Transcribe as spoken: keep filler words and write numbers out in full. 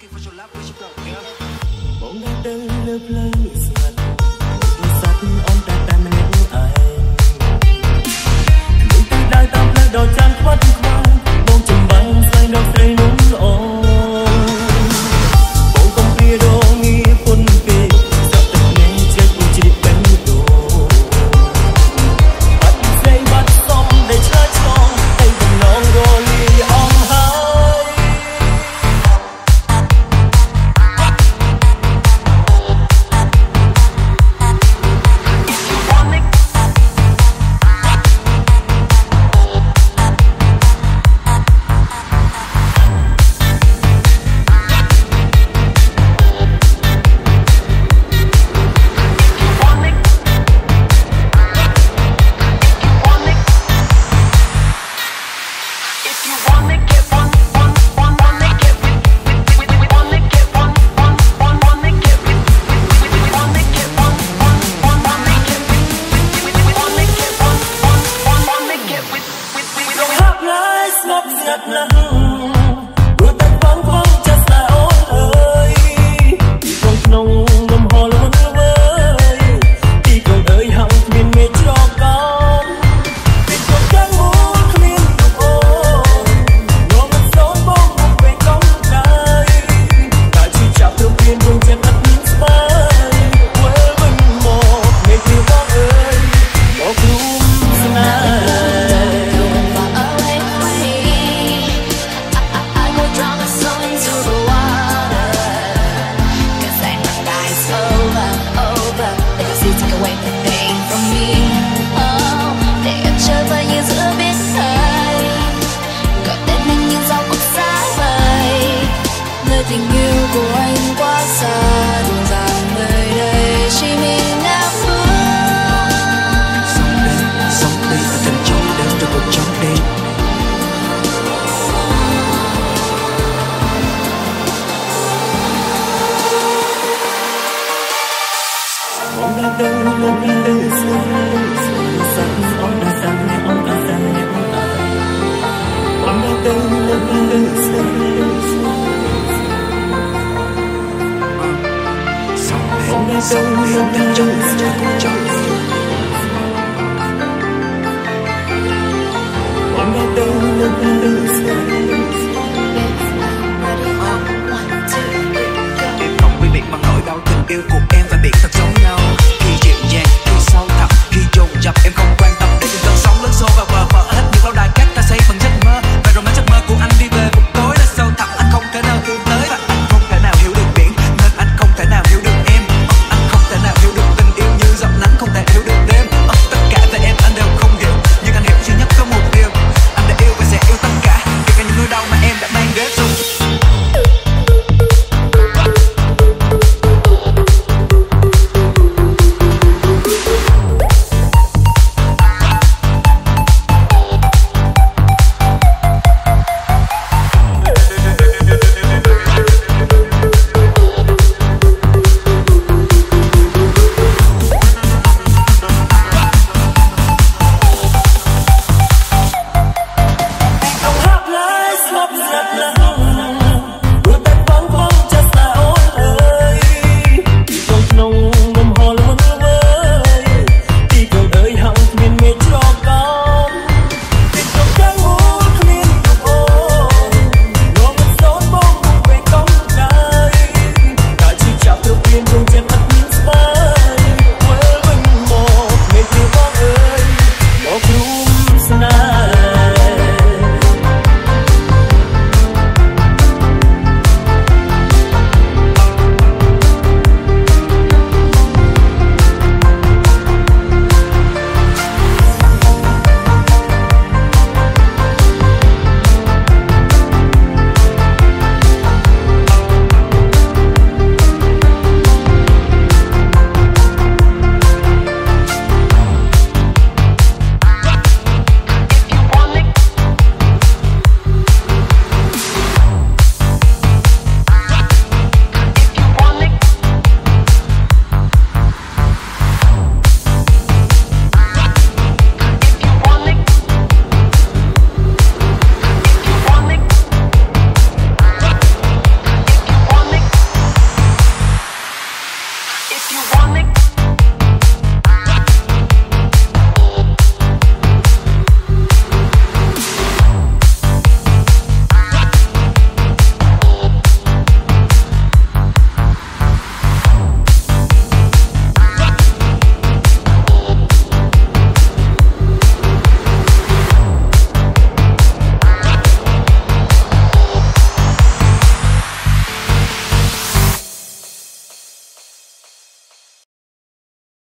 bóng đá đơn lấp lánh sạt một sắt ôm ta ta mình những ai những tay đai tam lơ đỏ trắng quát khoan bóng trầm băng xoay đỏ say núng ôm bóng công bia đô nghi quân về sao tất nhiên chết cũng chỉ bén đồ bắt dây bắt xong để chơi xong tay cầm nón đô ly on high. Hãy subscribe cho kênh Ghiền Mì Gõ để không bỏ lỡ những video hấp dẫn.